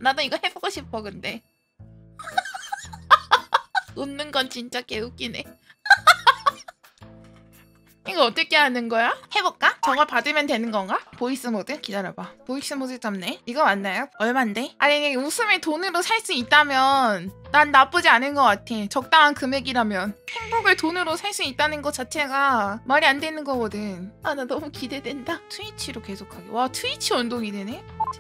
나도 이거 해보고 싶어 근데. 웃는 건 진짜 개웃기네. 이거 어떻게 하는 거야? 해볼까? 저거 받으면 되는 건가? 보이스 모드? 기다려봐. 보이스 모드 잡네. 이거 맞나요? 얼만데? 아니 웃음을 돈으로 살 수 있다면 난 나쁘지 않은 것 같아. 적당한 금액이라면. 행복을 돈으로 살 수 있다는 것 자체가 말이 안 되는 거거든. 아 나 너무 기대된다. 트위치로 계속하기. 와 트위치 운동이 되네?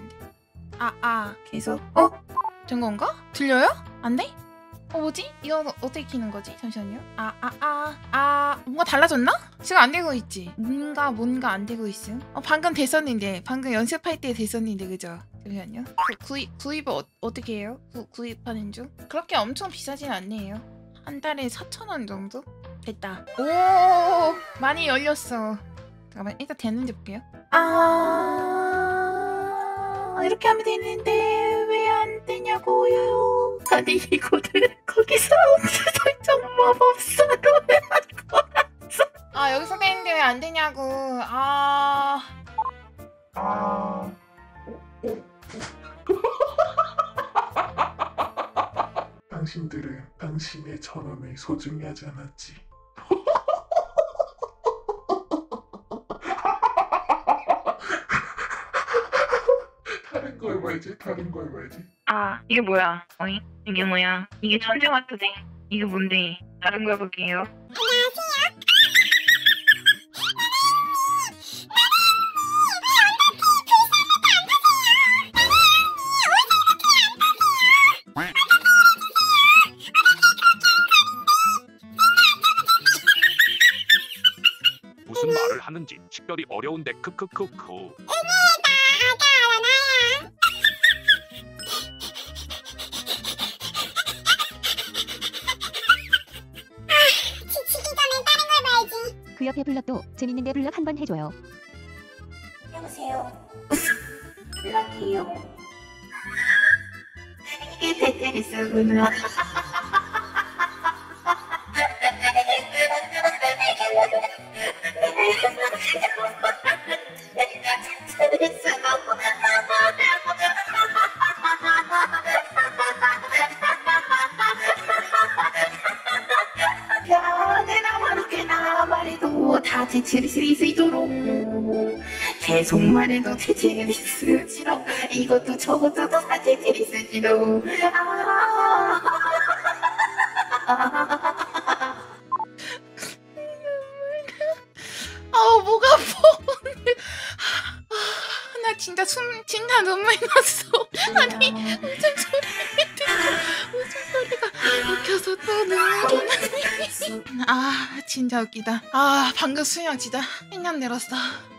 계속. 된 건가? 들려요? 안 돼? 뭐지? 이거 어떻게 키는 거지? 잠시만요. 뭔가 달라졌나? 지금 안 되고 있지? 뭔가 안 되고 있음. 방금 됐었는데, 방금 연습할 때 됐었는데, 그죠? 잠시만요. 구입을 어떻게 해요? 구입하는 중? 그렇게 엄청 비싸진 않네요. 한 달에 4,000원 정도? 됐다. 오, 많이 열렸어. 잠깐만, 일단 되는지 볼게요. 이렇게 하면 되는데 왜 안 되냐고요? 아니 이거를 거기서 설정 마법사로 해놨고 여기서 되는데 왜 안 되냐고. 당신들은 당신의 1,000원을 소중히 하지 않았지. 다른 걸 말지. 이게 뭐야? 어이? 이게 뭐야? 이게 천재마트네. 이게 뭔데? 다른 걸 볼게요. 무슨 말을 하는지 식별이 어려운데 크크크크. 그 옆에 블럭도 재밌는데 블럭 한번 해줘요. 여보세요. 블럭이요. 이게 테트리스구나. 다 테트리스 있도록 계속 말해도 테트리스지로 이것도 저것도 다 테트리스지로. 목 아파. 나 진짜 진짜 눈물 났어. 아니 웃음소리가 웃겨서 또 눈물이 나네. 진짜 웃기다. 방금 수영 진짜 횡냥 내렸어.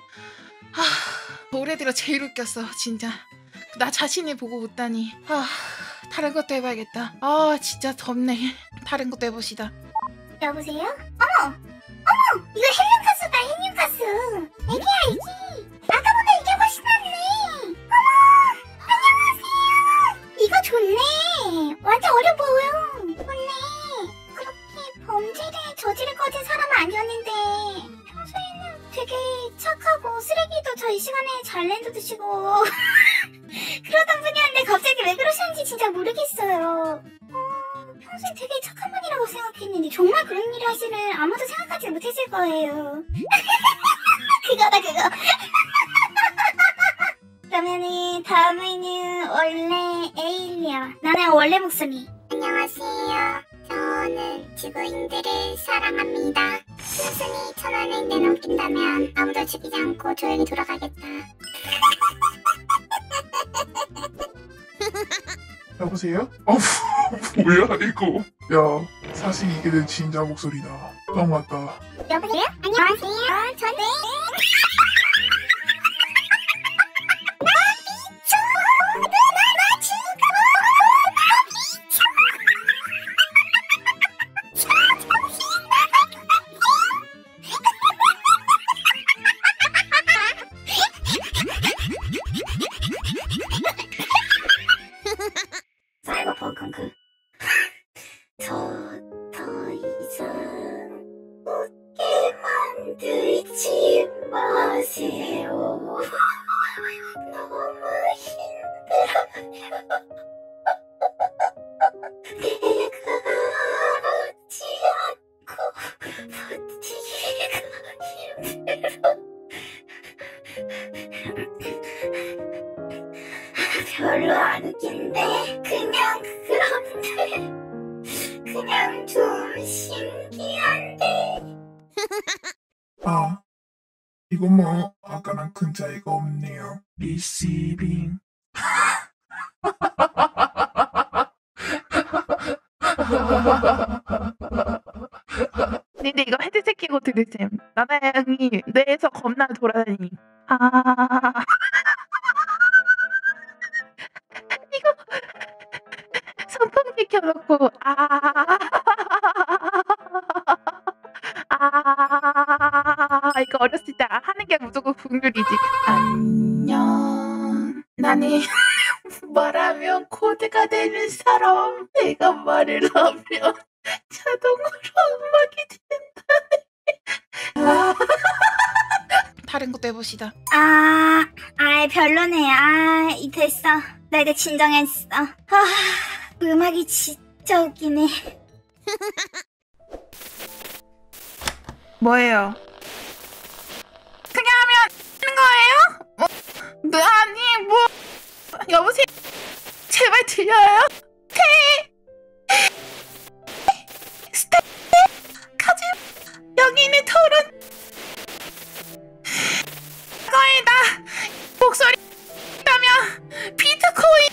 올해 들어 제일 웃겼어 진짜. 나 자신을 보고 웃다니. 다른 것도 해봐야겠다. 진짜 덥네. 다른 것도 해봅시다. 여보세요? 어머! 이거 헬륨가스다, 헬륨가스. 애기야, 애기. 아까보다 이게 훨씬 낫네. 어머! 안녕하세요. 이거 좋네. 완전 어려 보여. 좋네. 그렇게 범죄를 저지를 거진 사람은 아니었는데 평소에는 되게 착하고 쓰레기도 저희 시간에 잘 내두시고 그러던 분이었는데 갑자기 왜 그러셨는지 진짜 모르겠어요. 평소에 되게 착한 분이라고 생각했는데 정말 그런 일을 하시는 아무도 생각하지 못했을 거예요. 그거다 그거. 그러면은 다음에는 원래 에일리야. 나는 원래 목소리. 안녕하세요. 저는 지구인들을 사랑합니다. 순순히 1,000원을 내놓긴다면 아무도 죽이지 않고 조용히 돌아가겠다. 여보세요? 뭐야 이거? 야, 사실 이게 내 진짜 목소리다. 맞다. 여보세요? 안녕하세요. 저는 사이버펑크. 더 이상 웃게 만들지 마세요. 너무 힘들어요. 별로 안 웃긴데 그런데 그냥 좀 신기한데. 아, 이거 뭐 아까랑 큰 차이가 없네요. 리시빙. 근데 이거 헤드셋 끼고 들으셈. 나나양이 뇌에서 겁나 돌아다니. 아 이거 선풍기 켜놓고 이거 어렸을 때 하는 게 무조건 국룰이지. 안녕. 나는 말하면 코드가 되는 사람. 내가 말을 하면 자동으로 음악이 된다. 다른 것도 해봅시다. 별로네. 됐어. 나 이제 진정했어. 음악이 진짜 웃기네. 뭐예요? 그냥 하면 하는 거예요? 아니 뭐 여보세요? 제발 들려요? 가지 여기는 토론 거에다 목소리 라면 비트코인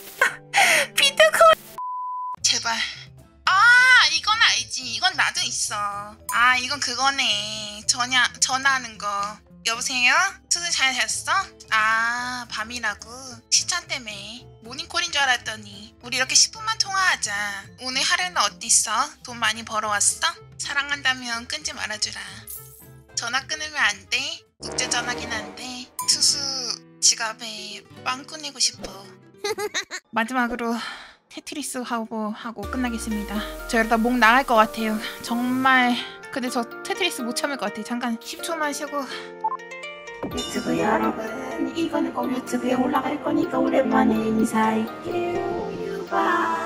제발. 이건 알지. 이건 나도 있어. 이건 그거네. 전화하는 거. 여보세요? 수술 잘 됐어? 밤이라고? 시차 때문에 모닝콜인 줄 알았더니 우리 이렇게 10분만 통화하자. 오늘 하루는 어땠어? 돈 많이 벌어왔어? 사랑한다면 끊지 말아주라. 전화 끊으면 안 돼? 국제전화긴 한데 투수 지갑에 빵 꺼내고 싶어. 마지막으로 테트리스 하고 끝나겠습니다. 저 이러다 목 나갈 것 같아요. 정말. 근데 저 테트리스 못 참을 것 같아요. 잠깐 10초만 쉬고. 유튜브 여러분, 이거는 꼭 유튜브에 올라갈 거니까 오랜만에 인사할게요. 유바.